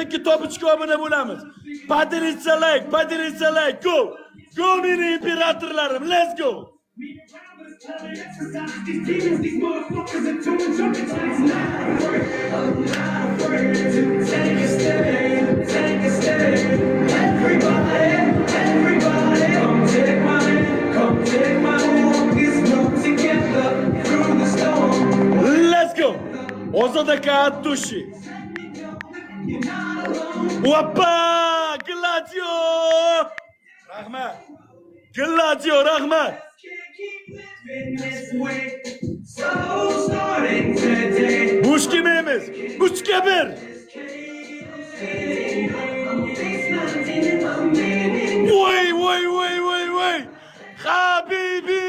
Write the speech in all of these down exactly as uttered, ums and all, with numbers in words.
ikki topichga obuna bo'lamiz. Patricia like, Patricia like, go. Go meni imperatorlarim, let's go. These demons, these motherfuckers are doing jumping jacks now. I'm not afraid to take a step, take a step. Everybody, everybody, come take my hand, come take my hand. Let's move together through the storm. Let's go. Ozoda Katushi. Wappa, Gladio. Rahmat. Gladio, Rahmat. Bush kimimiz? Bush kabir. Voy, voy, voy, voy, voy. Habibi.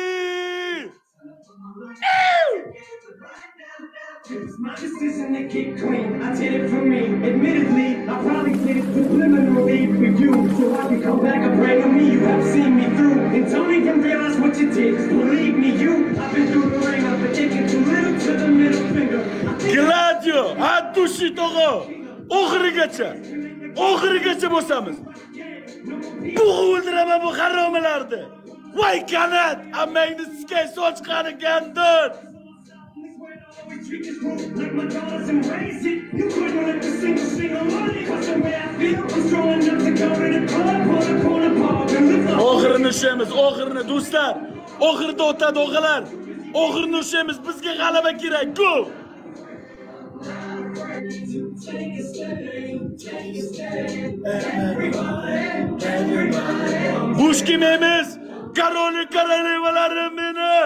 It's my decision to keep clean. I did it for me. Admittedly, I probably did it subliminally for you, so I can come back and bring me. You have seen me through, and don't even realize what you did. Believe me, you. I've been through the ring. I've been taking too little to the middle finger. Gladio, Atushi Togo, oxirigacha, oxirigacha bo'lsamiz. Bu o'ldiraman bu haromalarni. Voy kanat, ammangni skay sochqani gandon. Oxirini ushlaymiz, oxirini do'stlar. Oxirida o'tadi o'g'alar. Oxirini ushlaymiz, bizga g'alaba kerak. Go! Bush kimimiz? Karoli karolevalarim meni.